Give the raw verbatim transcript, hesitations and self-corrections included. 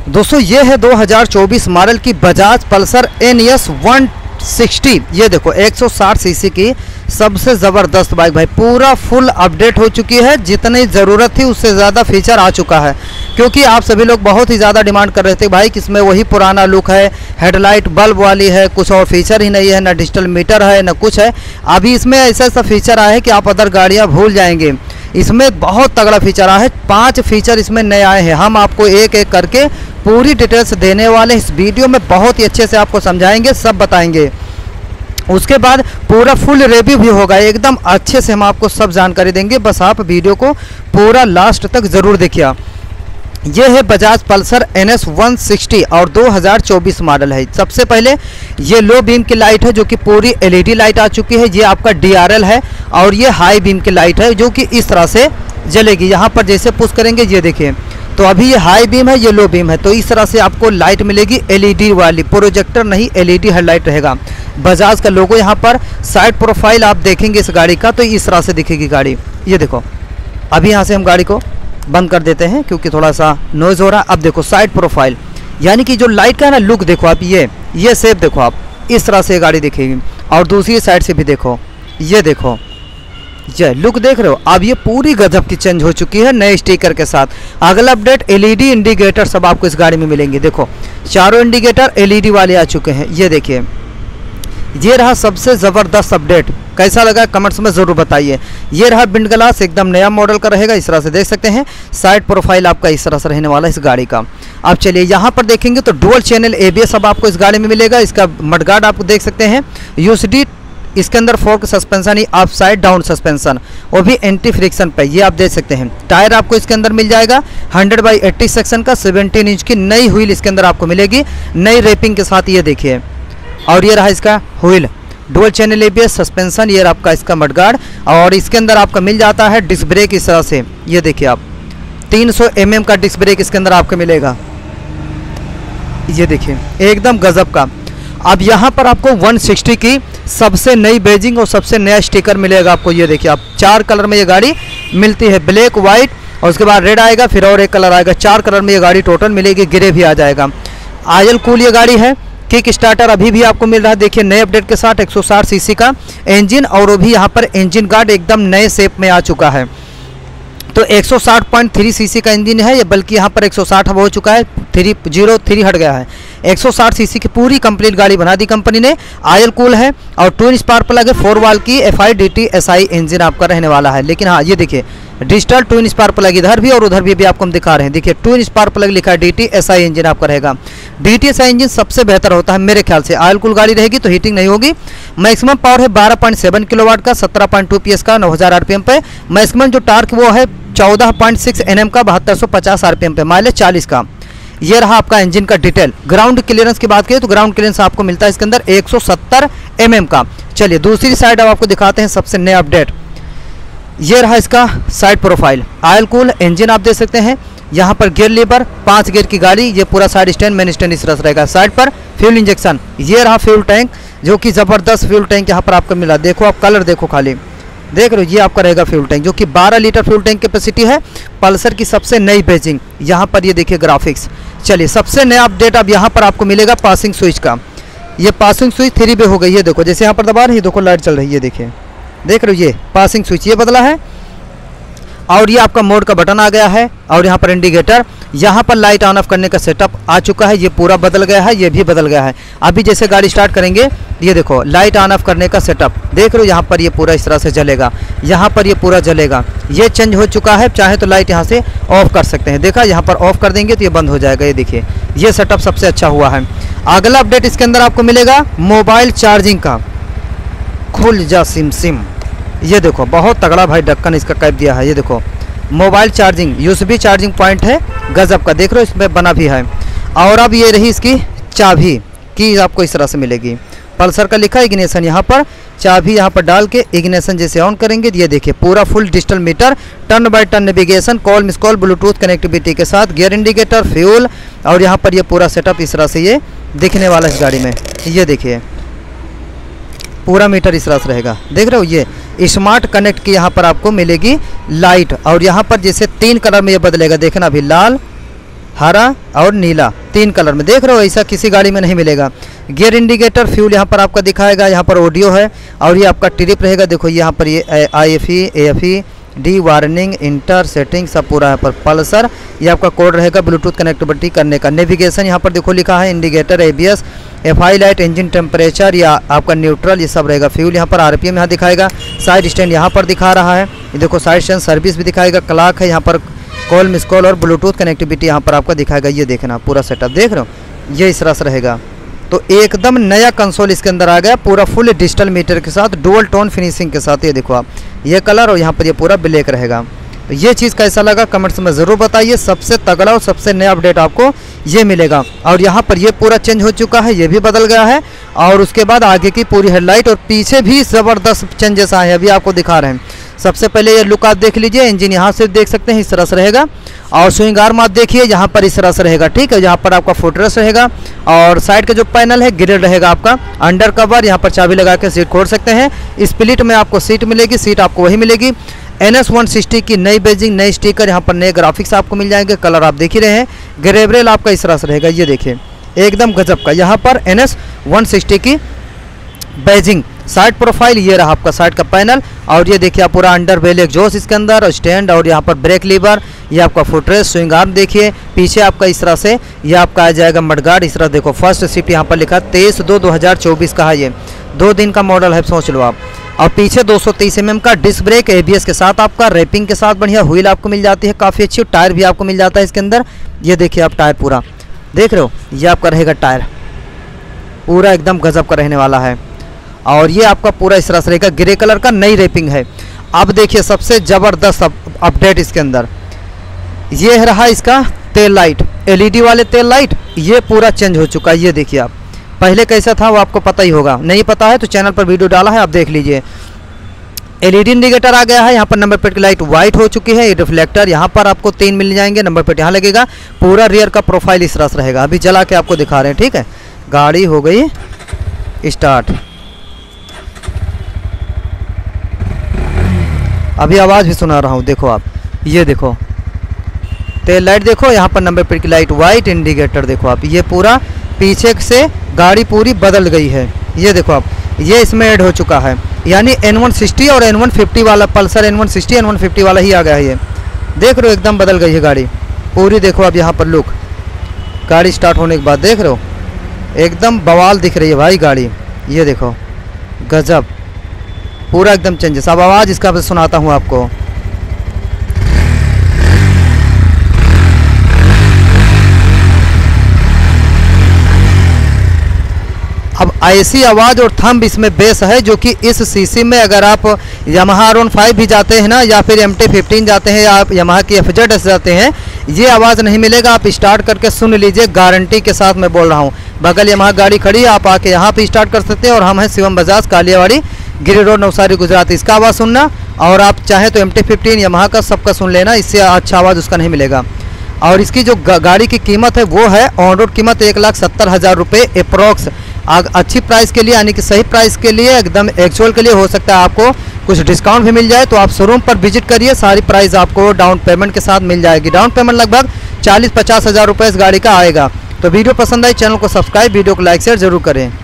दोस्तों ये है दो हज़ार चौबीस मॉडल की Bajaj Pulsar N S one sixty. ये देखो एक सौ साठ सीसी की सबसे ज़बरदस्त बाइक भाई, पूरा फुल अपडेट हो चुकी है। जितनी ज़रूरत थी उससे ज़्यादा फीचर आ चुका है, क्योंकि आप सभी लोग बहुत ही ज़्यादा डिमांड कर रहे थे भाई कि इसमें वही पुराना लुक है, हेडलाइट बल्ब वाली है, कुछ और फीचर ही नहीं है, ना डिजिटल मीटर है ना कुछ है। अभी इसमें ऐसा ऐसा फीचर आया है कि आप अदर गाड़ियाँ भूल जाएंगे। इसमें बहुत तगड़ा फीचर आया है, पांच फीचर इसमें नए आए हैं। हम आपको एक एक करके पूरी डिटेल्स देने वाले इस वीडियो में, बहुत ही अच्छे से आपको समझाएंगे, सब बताएंगे। उसके बाद पूरा फुल रिव्यू भी होगा, एकदम अच्छे से हम आपको सब जानकारी देंगे। बस आप वीडियो को पूरा लास्ट तक ज़रूर देखिए। ये है Bajaj Pulsar N S one sixty और दो हज़ार चौबीस मॉडल है। सबसे पहले ये लो बीम की लाइट है जो कि पूरी एलईडी लाइट आ चुकी है। ये आपका डी आर एल है और ये हाई बीम की लाइट है जो कि इस तरह से जलेगी। यहाँ पर जैसे पुश करेंगे ये देखिए, तो अभी ये हाई बीम है, ये लो बीम है, तो इस तरह से आपको लाइट मिलेगी एलईडी वाली, प्रोजेक्टर नहीं एलईडी हेडलाइट रहेगा। बजाज का लोगो यहाँ पर, साइड प्रोफाइल आप देखेंगे इस गाड़ी का तो इस तरह से दिखेगी गाड़ी। ये देखो, अभी यहाँ से हम गाड़ी को बंद कर देते हैं क्योंकि थोड़ा सा नॉइज़ हो रहा है। अब देखो साइड प्रोफाइल, यानी कि जो लाइट का है ना लुक देखो आप, ये ये शेप देखो आप, इस तरह से ये गाड़ी दिखेगी। और दूसरी साइड से भी देखो, ये देखो, ये लुक देख रहे हो। अब ये पूरी गजब की चेंज हो चुकी है नए स्टिकर के साथ। अगला अपडेट एलईडी इंडिकेटर सब आपको इस गाड़ी में मिलेंगे। देखो चारों इंडिकेटर एलईडी वाले आ चुके हैं। ये देखिए, ये रहा सबसे ज़बरदस्त अपडेट। कैसा लगा कमेंट्स में ज़रूर बताइए। ये रहा विंड ग्लास, एकदम नया मॉडल का रहेगा, इस तरह से देख सकते हैं। साइड प्रोफाइल आपका इस तरह से रहने वाला है इस गाड़ी का। अब चलिए यहाँ पर देखेंगे तो डुअल चैनल एबीएस अब आपको इस गाड़ी में मिलेगा। इसका मडगार्ड आपको देख सकते हैं, यूएसडी, इसके अंदर फोर्क सस्पेंशन ही, अप साइड डाउन सस्पेंशन, वो भी एंटी फ्रिक्शन पे, ये आप देख सकते हैं। टायर आपको इसके अंदर मिल जाएगा हंड्रेड बाई एट्टी सेक्शन का, सेवनटीन इंच की नई व्हील इसके अंदर आपको मिलेगी, नई रैपिंग के साथ। ये देखिए, और ये रहा इसका wheel, dual channel ABS suspension, ये आपका इसका मडगार्ड। और इसके अंदर आपका मिल जाता है डिस्क ब्रेक इस तरह से। ये देखिए आप, तीन सौ एम एम का डिस्क ब्रेक इसके अंदर आपको मिलेगा। ये देखिए एकदम गजब का। अब यहाँ पर आपको वन सिक्सटी की सबसे नई बैजिंग और सबसे नया स्टिकर मिलेगा आपको। ये देखिए आप, चार कलर में ये गाड़ी मिलती है, ब्लैक, वाइट और उसके बाद रेड आएगा, फिर और एक कलर आएगा। चार कलर में ये गाड़ी टोटल मिलेगी, ग्रे भी आ जाएगा। आयल कूल ये गाड़ी है। किक स्टार्टर अभी भी आपको मिल रहा है। देखिए नए अपडेट के साथ एक सौ साठ सीसी का इंजन, और वो भी यहाँ पर इंजन गार्ड एकदम नए शेप में आ चुका है। तो एक सौ साठ पॉइंट थ्री सीसी का इंजन है ये, बल्कि यहाँ पर एक सौ साठ अब हो चुका है, थ्री जीरो थ्री हट गया है। एक सौ साठ सीसी की पूरी कंप्लीट गाड़ी बना दी कंपनी ने। आयल कूल है और ट्विन स्पार्क प्लग है, फोर वाल की F I D T S I engine आपका रहने वाला है। लेकिन हाँ ये देखिए, डिजिटल ट्विन स्पार्क प्लग इधर भी और उधर भी, भी आपको हम दिखा रहे हैं। देखिए ट्विन स्पार्क प्लग लिखा है, D T S I engine आपका रहेगा। D T S I engine सबसे बेहतर होता है मेरे ख्याल से। ऑयल कूल गाड़ी रहेगी तो हीटिंग नहीं होगी। मैक्सिमम पावर है बारह पॉइंट सेवन किलोवाट का, सत्रह पॉइंट टू पी एस का, नौ हज़ार आर पी एम पे। मैक्सिमम जो टार्क वो है चौदह पॉइंट सिक्स एन एम का, बहत्तर सौ पचास आर पी एम पे, माइलेज चालीस का। ये रहा आपका इंजन का डिटेल। ग्राउंड क्लियरेंस की बात करें तो ग्राउंड क्लियरेंस आपको मिलता है इसके अंदर एक सौ सत्तर एम एम का। चलिए दूसरी साइड अब आपको दिखाते हैं सबसे नया अपडेट। ये रहा इसका side profile, oil cool engine आप देख सकते हैं। यहाँ पर गियर लीवर, पांच गियर की गाड़ी, ये पूरा साइड स्टैंड, मेन स्टैंड इस तरह से रहेगा। साइड पर फ्यूल इंजेक्शन, ये रहा फ्यूल टैंक जो कि ज़बरदस्त फ्यूल टैंक यहाँ पर आपको मिला। देखो आप कलर देखो, खाली देख रहे हो, ये आपका रहेगा फ्यूल टैंक जो कि बारह लीटर फ्यूल टैंक कैपेसिटी है। पल्सर की सबसे नई बैजिंग, यहाँ पर ये देखिए ग्राफिक्स। चलिए सबसे नया अपडेट अब यहाँ पर आपको मिलेगा पासिंग स्विच का। ये पासिंग स्विच थ्री वे हो गई। ये देखो जैसे यहाँ पर दबा रहे हैं, देखो लाइट चल रही है, देखिए देख रहे हो, ये पासिंग स्विच ये बदला है। और ये आपका मोड का बटन आ गया है। और यहाँ पर इंडिकेटर, यहाँ पर लाइट ऑन ऑफ करने का सेटअप आ चुका है, ये पूरा बदल गया है, ये भी बदल गया है। अभी जैसे गाड़ी स्टार्ट करेंगे, ये देखो लाइट ऑन ऑफ करने का सेटअप देख रहे हो, यहाँ पर ये पूरा इस तरह से जलेगा, यहाँ पर ये पूरा जलेगा। ये चेंज हो चुका है, चाहे तो लाइट यहाँ से ऑफ कर सकते हैं। देखा, यहाँ पर ऑफ कर देंगे तो ये बंद हो जाएगा। ये देखिए, ये सेटअप सबसे अच्छा हुआ है। अगला अपडेट इसके अंदर आपको मिलेगा मोबाइल चार्जिंग का। खुल जा सिम सिम, ये देखो बहुत तगड़ा भाई ढक्कन इसका कैप दिया है। ये देखो mobile charging, USB charging point है गजब का, देख रहे हो इसमें बना भी है। और अब ये रही इसकी चाबी की, आपको इस तरह से मिलेगी। पल्सर का लिखा इग्निशन, यहाँ पर चाबी यहाँ पर डाल के इग्निशन जैसे ऑन करेंगे, ये देखिए पूरा full digital meter, turn by turn navigation, call miss call, Bluetooth connectivity के साथ, गियर इंडिकेटर, फ्यूल, और यहाँ पर ये पूरा सेटअप इस तरह से ये दिखने वाला इस गाड़ी में। ये देखिए पूरा मीटर इस तरह से रहेगा, देख रहे हो। ये स्मार्ट कनेक्ट की यहाँ पर आपको मिलेगी लाइट, और यहाँ पर जैसे तीन कलर में ये बदलेगा, देखना अभी लाल, हरा और नीला, तीन कलर में देख रहे हो, ऐसा किसी गाड़ी में नहीं मिलेगा। गियर इंडिकेटर, फ्यूल यहाँ पर आपका दिखाएगा, यहाँ पर ऑडियो है और ये आपका ट्रिप रहेगा। देखो यहाँ पर ये I F E, A F E, D warning, inter setting सब पूरा यहाँ पर। पल्सर ये आपका कोड रहेगा ब्लूटूथ कनेक्टिविटी करने का। नेविगेशन यहाँ पर देखो लिखा है, indicator, A B S, F I light, engine temperature या आपका न्यूट्रल, ये सब रहेगा। फ्यूल यहाँ पर, आर पी एम यहाँ दिखाएगा। साइड स्टैंड यहाँ पर दिखा रहा है, ये देखो साइड स्टैंड, सर्विस भी दिखाएगा। क्लॉक है यहाँ पर, कॉल मिस कॉल और ब्लूटूथ कनेक्टिविटी यहाँ पर आपका दिखाएगा। ये देखना पूरा सेटअप देख रहे हो, ये इस तरह से रहेगा। तो एकदम नया कंसोल इसके अंदर आ गया, पूरा फुल डिजिटल मीटर के साथ, डुअल टोन फिनिशिंग के साथ। ये देखो आप, ये कलर और यहाँ पर ये पूरा ब्लैक रहेगा। तो ये चीज़ कैसा लगा कमेंट्स में ज़रूर बताइए। सबसे तगड़ा और सबसे नया अपडेट आपको ये मिलेगा। और यहाँ पर ये पूरा चेंज हो चुका है, ये भी बदल गया है। और उसके बाद आगे की पूरी हेडलाइट और पीछे भी ज़बरदस्त चेंजेस आए हैं, अभी आपको दिखा रहे हैं। सबसे पहले ये लुक आप देख लीजिए, इंजन यहाँ से देख सकते हैं, इस तरह से रहेगा। और स्विंग आर्म आप देखिए, यहाँ पर इस तरह से रहेगा, ठीक है। यहाँ पर आपका फुटरेस्ट रहेगा और साइड का जो पैनल है ग्रिल रहेगा आपका। अंडर कवर यहाँ पर चाबी लगा के सीट खोल सकते हैं। स्प्लिट में आपको सीट मिलेगी, सीट आपको वही मिलेगी। एन एस वन सिक्सटी की नई बेजिंग, नई स्टिकर, यहाँ पर नए ग्राफिक्स आपको मिल जाएंगे। कलर आप देख ही रहे हैं। ग्रेवरेल आपका इस तरह से रहेगा, ये देखिए एकदम गजब का। यहाँ पर एन एस वन सिक्सटी की बेजिंग। साइड प्रोफाइल ये रहा आपका साइड का पैनल। और ये देखिए आप पूरा अंडर बेल एग्जॉस्ट इसके अंदर, और स्टैंड और यहाँ पर ब्रेक लीवर, ये आपका फुटरेस्ट, स्विंग आर्म देखिए। पीछे आपका इस तरह से ये आपका आ जाएगा मडगार्ड, इस तरह देखो। फर्स्ट शिफ्ट यहाँ पर लिखा तेईस दो दो हज़ार चौबीस का है, ये दो दिन का मॉडल है, सोच लो आप। और पीछे दो सौ तीस एम एम का disc brake, A B S के साथ आपका, रैपिंग के साथ बढ़िया व्हील आपको मिल जाती है काफ़ी अच्छी। टायर भी आपको मिल जाता है इसके अंदर, ये देखिए आप टायर पूरा देख रहे हो, ये आपका रहेगा टायर पूरा एकदम गजब का रहने वाला है। और ये आपका पूरा इस तरह से रहेगा, ग्रे कलर का, नई रैपिंग है। अब देखिए सबसे ज़बरदस्त अपडेट इसके अंदर ये रहा इसका तेल लाइट, एल ई डी वाले तेल लाइट, ये पूरा चेंज हो चुका है। ये देखिए आप, पहले कैसा था वो आपको पता ही होगा, नहीं पता है तो चैनल पर वीडियो डाला है, आप देख लीजिए। एल ई डी इंडिकेटर आ गया है, यहाँ पर नंबर प्लेट की लाइट वाइट हो चुकी है। रिफ्लेक्टर यहाँ पर आपको तीन मिल जाएंगे, नंबर प्लेट यहाँ लगेगा। पूरा रियर का प्रोफाइल इस तरह से रहेगा, अभी जला के आपको दिखा रहे हैं, ठीक है। गाड़ी हो गई स्टार्ट, अभी आवाज़ भी सुना रहा हूँ, देखो आप, ये देखो तेल लाइट देखो, यहाँ पर नंबर प्लेट की लाइट वाइट, इंडिकेटर देखो आप, ये पूरा पीछे से गाड़ी पूरी बदल गई है। ये देखो आप, ये इसमें ऐड हो चुका है, यानी एन वन सिक्सटी और एन वन फिफ्टी वाला, Pulsar N one sixty N one fifty वाला ही आ गया है। ये देख रहे हो एकदम बदल गई है गाड़ी पूरी। देखो अब यहाँ पर लुक, गाड़ी स्टार्ट होने के बाद देख रहे हो एकदम बवाल दिख रही है भाई गाड़ी, ये देखो गजब, पूरा एकदम चेंजेस। अब आवाज़ इसका मैं सुनाता हूँ आपको। अब ऐसी आवाज़ और थंब इसमें बेस है, जो कि इस सीसी में अगर आप यामाहा आर वन फाइव भी जाते हैं ना, या फिर एम टी फिफ्टीन जाते हैं, या आप यामाहा की एफ जेड एस जाते हैं, ये आवाज़ नहीं मिलेगा। आप स्टार्ट करके सुन लीजिए, गारंटी के साथ मैं बोल रहा हूँ। बगल यामाहा गाड़ी खड़ी है, आप आके यहाँ पे स्टार्ट कर सकते हैं। और हम हैं शिवम बजाज, कालियावाड़ी, गिरी रोड, नवसारी, गुजरात। इसका आवाज़ सुनना, और आप चाहें तो एम टी फिफ्टीन यामाहा का सबका सुन लेना, इससे अच्छा आवाज़ उसका नहीं मिलेगा। और इसकी जो गाड़ी की कीमत है वो है ऑन रोड कीमत एक लाख सत्तर हज़ार रुपये अप्रॉक्स। अच्छी प्राइस के लिए, यानी कि सही प्राइस के लिए, एकदम एक्चुअल के लिए हो सकता है आपको कुछ डिस्काउंट भी मिल जाए। तो आप शोरूम पर विजिट करिए, सारी प्राइस आपको डाउन पेमेंट के साथ मिल जाएगी। डाउन पेमेंट लगभग चालीस पचास हज़ार रुपये इस गाड़ी का आएगा। तो वीडियो पसंद आई, चैनल को सब्सक्राइब, वीडियो को लाइक शेयर जरूर करें।